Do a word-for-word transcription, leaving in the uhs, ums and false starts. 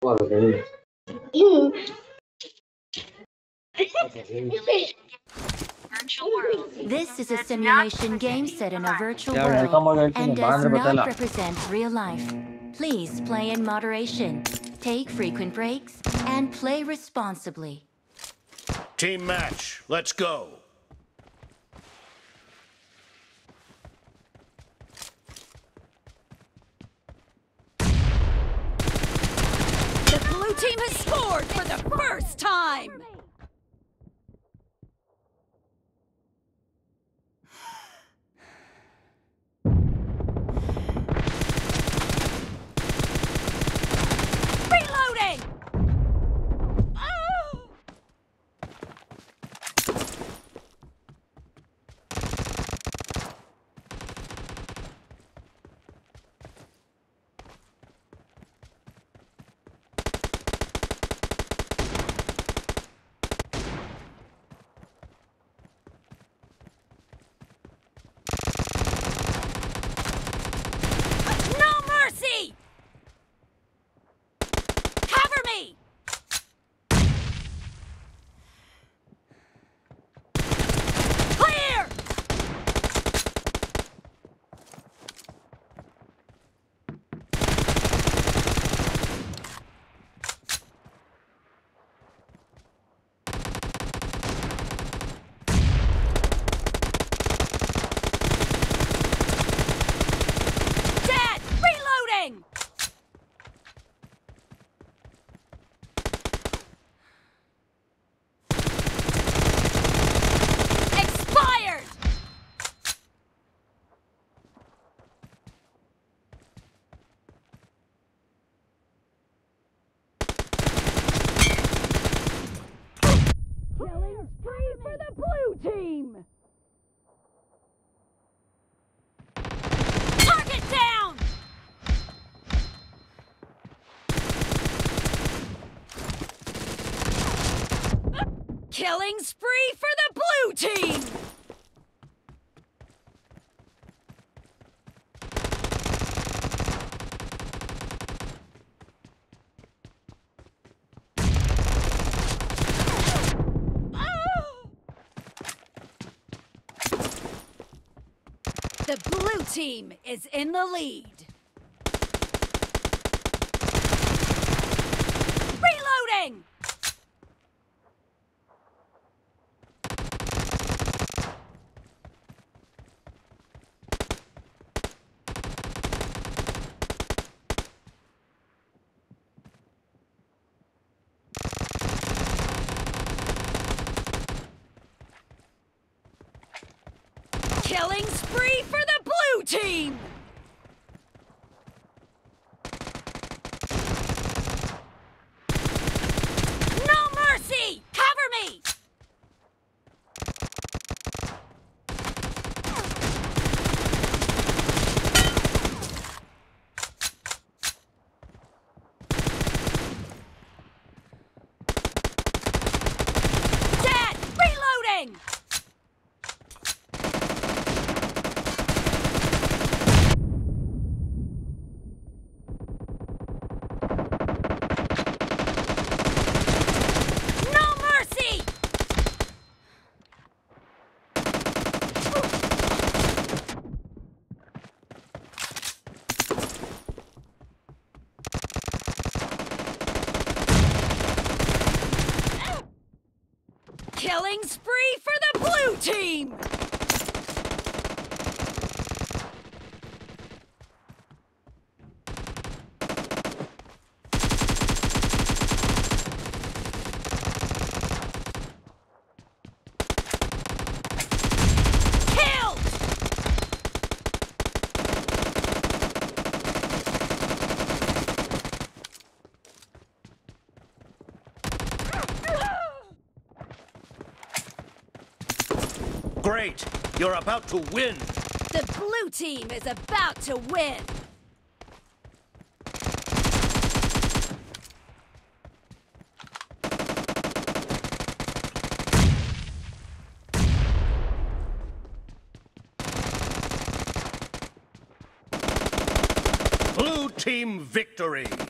This is a simulation game set in a virtual world and does not represent real life. Please play in moderation, take frequent breaks, and play responsibly. Team match, let's go. The blue team has scored for the first time! Reloading! Oh! Team! Target down! Killing spree for the blue team! The blue team is in the lead. Reloading! Killing spree for the blue team! No mercy! Cover me! Dead! Reloading! Killing spree for the blue team! Killed! Great! You're about to win! The blue team is about to win! Blue team victory!